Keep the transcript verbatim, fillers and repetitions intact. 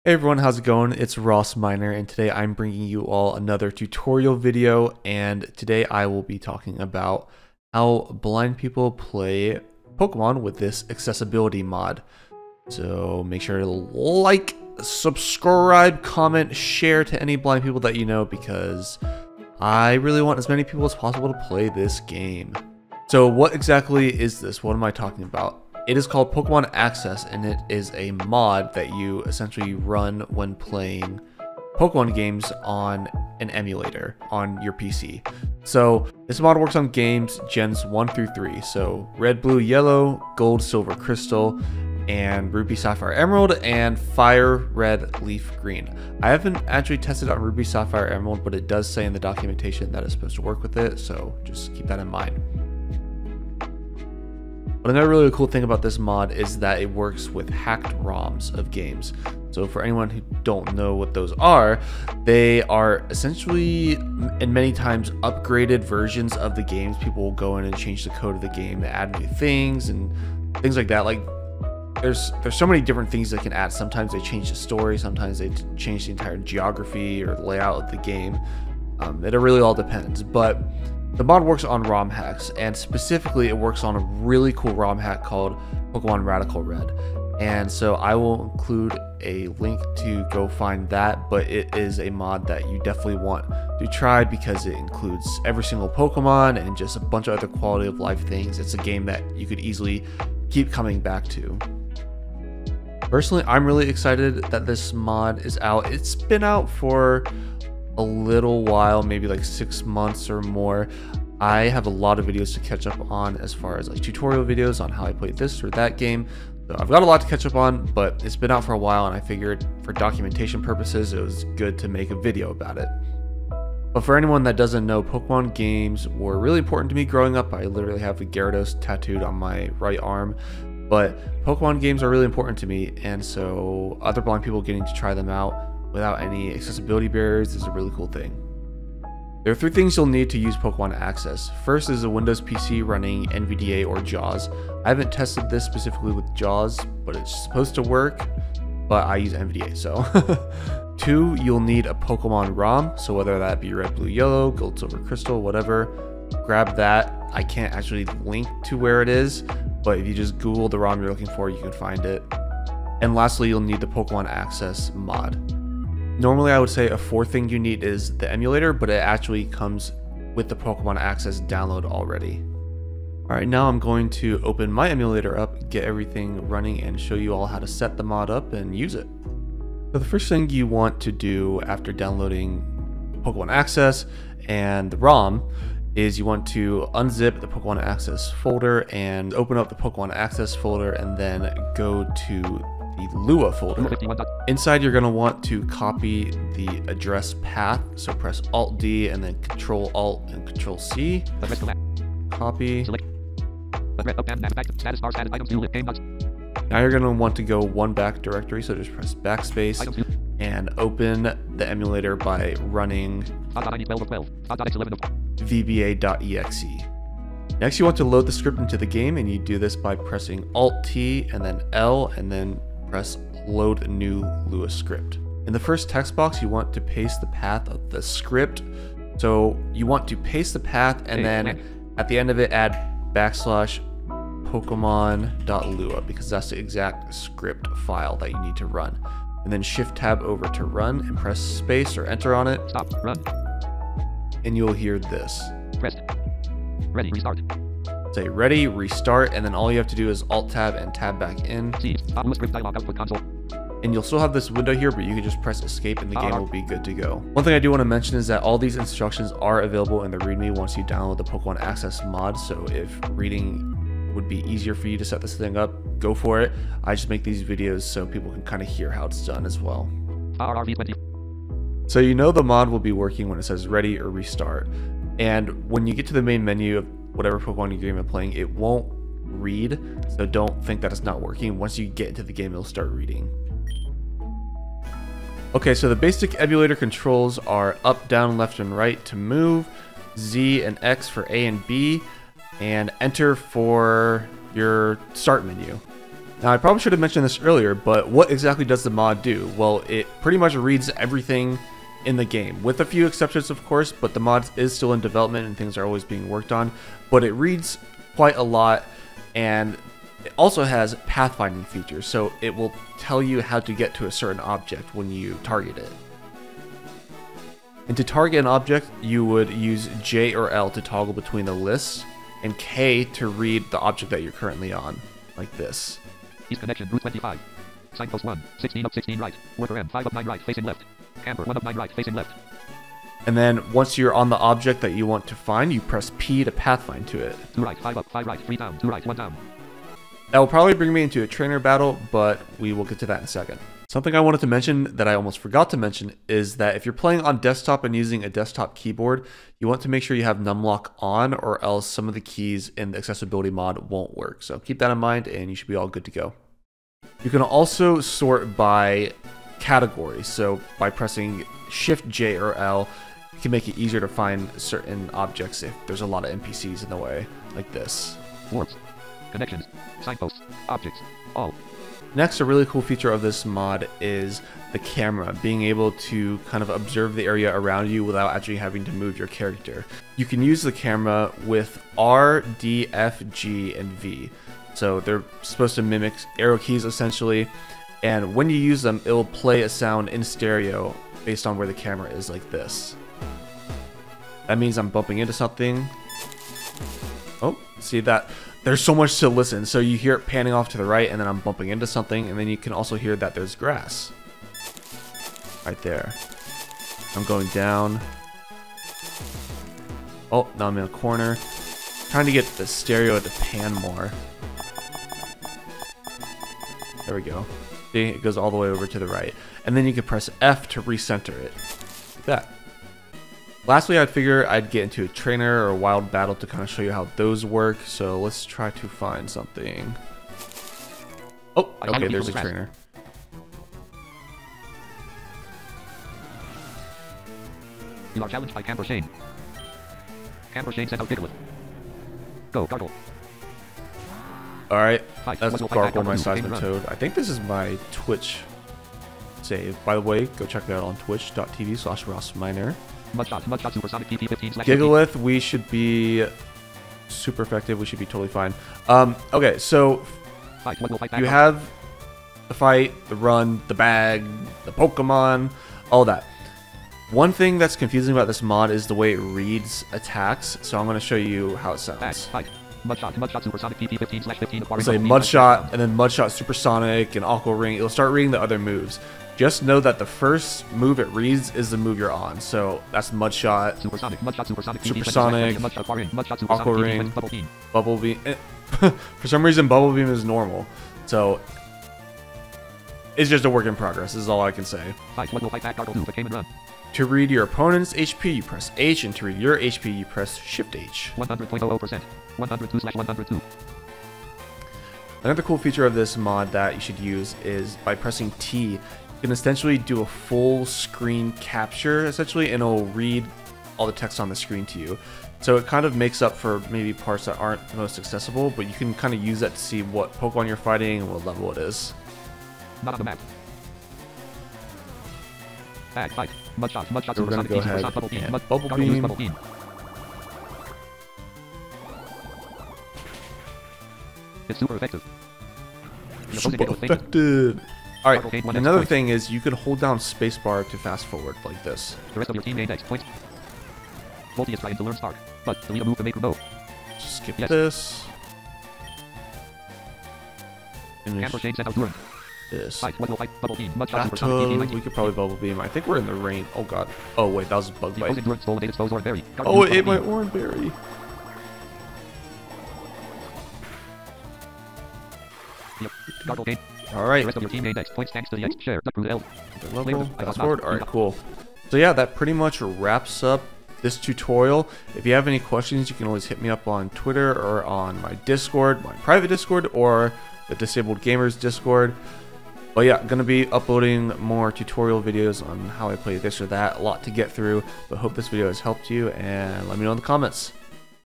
Hey everyone, how's it going? It's Ross Miner, and today I'm bringing you all another tutorial video, and today I will be talking about how blind people play Pokemon with this accessibility mod. So make sure to like, subscribe, comment, share to any blind people that you know, because I really want as many people as possible to play this game. So what exactly is this? What am I talking about? It is called Pokemon Access, and it is a mod that you essentially run when playing Pokemon games on an emulator on your P C. So this mod works on games gens one through three. So Red, Blue, Yellow, Gold, Silver, Crystal, and Ruby, Sapphire, Emerald, and Fire, Red, Leaf, Green. I haven't actually tested on Ruby, Sapphire, Emerald, but it does say in the documentation that it's supposed to work with it. So just keep that in mind. But another really cool thing about this mod is that it works with hacked ROMs of games. So for anyone who don't know what those are, they are essentially, and many times, upgraded versions of the games. People will go in and change the code of the game to add new things and things like that. Like there's there's so many different things they can add. Sometimes they change the story, sometimes they change the entire geography or layout of the game. Um, it really all depends. But the mod works on ROM hacks, and specifically it works on a really cool ROM hack called Pokemon Radical Red. And so I will include a link to go find that, but it is a mod that you definitely want to try because it includes every single Pokemon and just a bunch of other quality of life things. It's a game that you could easily keep coming back to. Personally, I'm really excited that this mod is out. It's been out for a little while, maybe like six months or more. I have a lot of videos to catch up on as far as like tutorial videos on how I played this or that game. So I've got a lot to catch up on, but it's been out for a while and I figured for documentation purposes it was good to make a video about it. But for anyone that doesn't know, Pokemon games were really important to me growing up. I literally have a Gyarados tattooed on my right arm. But Pokemon games are really important to me, and so other blind people getting to try them out without any accessibility barriers is a really cool thing. There are three things you'll need to use Pokemon Access. First is a Windows P C running N V D A or JAWS. I haven't tested this specifically with JAWS, but it's supposed to work, but I use N V D A, so. Two, you'll need a Pokemon ROM, so whether that be Red, Blue, Yellow, Gold, Silver, Crystal, whatever, grab that. I can't actually link to where it is, but if you just Google the ROM you're looking for, you can find it. And lastly, you'll need the Pokemon Access mod. Normally I would say a fourth thing you need is the emulator, but it actually comes with the Pokemon Access download already. Alright, now I'm going to open my emulator up, get everything running, and show you all how to set the mod up and use it. So the first thing you want to do after downloading Pokemon Access and the ROM is you want to unzip the Pokemon Access folder and open up the Pokemon Access folder and then go to the Lua folder. Inside you're going to want to copy the address path, so press Alt D and then Control Alt and Control C. Copy. Now you're going to want to go one back directory, so just press backspace and open the emulator by running V B A dot E X E. Next you want to load the script into the game, and you do this by pressing Alt T and then L and then press load new Lua script. In the first text box you want to paste the path of the script. So you want to paste the path and then at the end of it add backslash Pokemon.lua because that's the exact script file that you need to run. And then shift tab over to run and press space or enter on it. Stop, run. And you'll hear this. Pressed. Ready, restart. Say ready, restart, and then all you have to do is alt tab and tab back in. See, Lua script dialog output console. And you'll still have this window here, but you can just press escape and the game will be good to go. One thing I do want to mention is that all these instructions are available in the README once you download the Pokemon Access mod, so if reading would be easier for you to set this thing up, go for it. I just make these videos so people can kind of hear how it's done as well. R R V twenty. So you know the mod will be working when it says ready or restart. And when you get to the main menu of whatever Pokemon game you're playing, it won't read, so don't think that it's not working. Once you get into the game, it'll start reading. Okay, so the basic emulator controls are up, down, left, and right to move, Z and X for A and B, and enter for your start menu. Now, I probably should have mentioned this earlier, but what exactly does the mod do? Well, it pretty much reads everything in the game, with a few exceptions, of course, but the mod is still in development and things are always being worked on. But it reads quite a lot, and it also has pathfinding features, so it will tell you how to get to a certain object when you target it. And to target an object, you would use J or L to toggle between the list, and K to read the object that you're currently on, like this. East connection, route twenty-five. Signpost one, sixteen up, sixteen right. Worker M, five up, nine right, facing left. Camper, one up, nine right, facing left. And then once you're on the object that you want to find, you press P to pathfind to it. two right, five up, five right, three down, two right, one down. That will probably bring me into a trainer battle, but we will get to that in a second. Something I wanted to mention that I almost forgot to mention is that if you're playing on desktop and using a desktop keyboard, you want to make sure you have numlock on, or else some of the keys in the accessibility mod won't work. So keep that in mind and you should be all good to go. You can also sort by category. So by pressing Shift J or L, it can make it easier to find certain objects if there's a lot of N P Cs in the way, like this. Warps, connections, signposts, objects, all. Next, a really cool feature of this mod is the camera, being able to kind of observe the area around you without actually having to move your character. You can use the camera with R, D, F, G, and V. So they're supposed to mimic arrow keys essentially, and when you use them, it will play a sound in stereo based on where the camera is, like this. That means I'm bumping into something. Oh, see that? There's so much to listen. So you hear it panning off to the right, and then I'm bumping into something, and then you can also hear that there's grass right there. I'm going down. Oh, now I'm in a corner. Trying to get the stereo to pan more. There we go. See, it goes all the way over to the right. And then you can press F to recenter it. Like that. Lastly, I'd figure I'd get into a trainer or a wild battle to kind of show you how those work. So let's try to find something. Oh, okay, there's a trainer. You are challenged by Camper Shane. Camper Shane sent out Gigalith. Go, Gargle. Alright, that's Gargle, my Seismotoad. I think this is my Twitch save. By the way, go check it out on twitch dot T V slash rossminer. Mudshot, Mudshot Supersonic P P fifteen slash Gigalith, we should be super effective. We should be totally fine. Um, okay, so fight, one will fight back you up. have the fight, the run, the bag, the Pokemon, all that. One thing that's confusing about this mod is the way it reads attacks. So I'm going to show you how it sounds. Back, fight. Mudshot, Mudshot Supersonic P P fifteen slash fifteen. It's like Mudshot and then Mudshot Supersonic and Aqua Ring. It'll start reading the other moves. Just know that the first move it reads is the move you're on. So that's Mudshot, Supersonic, Mudshot Supersonic, Supersonic, Mudshot Aqua Ring, Bubble Beam. Bubble Beam. For some reason, Bubble Beam is normal. So it's just a work in progress. This is all I can say. Fight, one will fight back, Gargle two, but came and run. To read your opponent's H P, you press H, and to read your H P, you press Shift H. one hundred point zero zero percent. one hundred two slash one hundred two. Another cool feature of this mod that you should use is by pressing T, you can essentially do a full screen capture, essentially, and it'll read all the text on the screen to you. So it kind of makes up for maybe parts that aren't the most accessible, but you can kind of use that to see what Pokemon you're fighting and what level it is. Not on the map. Bag, fight. Mudshot, Mudshot So we're going Supersonic to go P ahead Supersonic Bubble Beam. and Mud- Bubble Gargle use Beam. Bubble Beam. It's super effective. The opposing Super Gigalith fainted. effective. Alright, Gargle gained one another X thing is you can hold down spacebar to fast forward like this. The rest of your team gained X points. Volty is trying to learn Spark, but delete a move to make remote. Just skip Yes. this. Camper Finish Shane sent out Duran. this. Fight, one will fight, Bubble Beam. Mudshot Supersonic P P Bathtub, nineteen. we could probably Bubble Beam. I think we're in the rain. Oh god. Oh wait, that was a bug The bite. opposing Duran stole a native Spozor berry. Gargle Oh, used it ate Bubble my Beam. orange berry. Yep. Gargle gained. The Alright. rest of your team gained X points thanks to the X share. Duck through the L. Level, I fast thought forward. not. Alright, cool. So yeah, that pretty much wraps up this tutorial. If you have any questions, you can always hit me up on Twitter or on my Discord, my private Discord, or the Disabled Gamers Discord. But yeah, I'm going to be uploading more tutorial videos on how I play this or that. A lot to get through, but hope this video has helped you, and let me know in the comments.